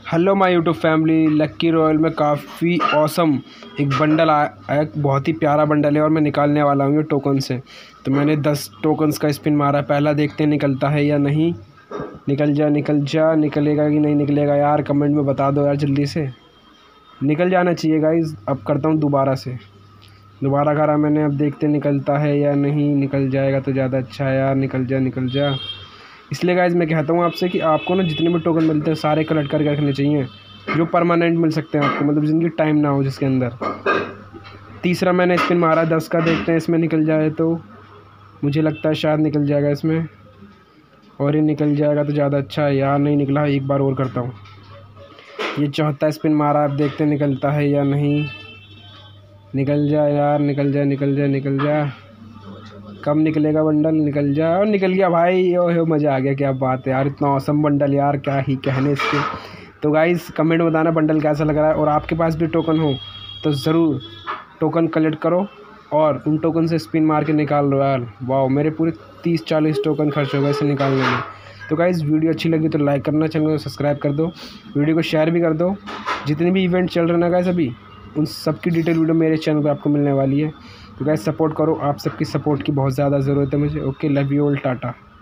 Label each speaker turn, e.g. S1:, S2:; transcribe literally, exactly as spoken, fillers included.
S1: Hello my YouTube family. Lucky royal में काफ़ी awesome एक बंडल आया, बहुत ही प्यारा बंडल है और मैं निकालने वाला हूँ ये टोकन से। तो मैंने दस टोकन्स का स्पिन मारा। पहला देखते हैं निकलता है या नहीं। निकल जा निकल जा, निकलेगा कि नहीं निकलेगा यार, कमेंट में बता दो यार जल्दी से। निकल जाना चाहिए गाइस। अब करता हूँ दोबारा से, दोबारा करा मैंने। अब देखते निकलता है या नहीं। निकल जाएगा तो ज़्यादा अच्छा है यार, निकल जा निकल जा। इसलिए गाइस मैं कहता हूँ आपसे कि आपको ना जितने भी टोकन मिलते हैं सारे कलेक्ट करके रखने चाहिए, जो परमानेंट मिल सकते हैं आपको, मतलब जिनकी टाइम ना हो जिसके अंदर। तीसरा मैंने स्पिन मारा दस का, देखते हैं इसमें निकल जाए तो। मुझे लगता है शायद निकल जाएगा इसमें, और ये निकल जाएगा तो ज़्यादा अच्छा है यार। नहीं निकला, एक बार और करता हूँ। ये चौथा स्पिन मारा, अब देखते निकलता है या नहीं। निकल जा यार, निकल जा निकल जा निकल जा। कब निकलेगा बंडल, निकल जा। और निकल गया भाई, ओह मज़ा आ गया। क्या बात है यार, इतना औसम बंडल यार, क्या ही कहने इसके। तो गाइस कमेंट में बताना बंडल कैसा लग रहा है, और आपके पास भी टोकन हो तो ज़रूर टोकन कलेक्ट करो और उन टोकन से स्पिन मार के निकाल लो यार। वाह, मेरे पूरे तीस चालीस टोकन खर्च हो गए इसे निकालने में। तो गाइस वीडियो अच्छी लगी तो लाइक करना, चैनल को सब्सक्राइब कर दो, वीडियो को शेयर भी कर दो। जितने भी इवेंट चल रहे हैं ना गाइस अभी, उन सब की डिटेल वीडियो मेरे चैनल पे आपको मिलने वाली है। तो गाइस सपोर्ट करो, आप सबकी सपोर्ट की बहुत ज़्यादा ज़रूरत है मुझे। Okay, love you all, Tata.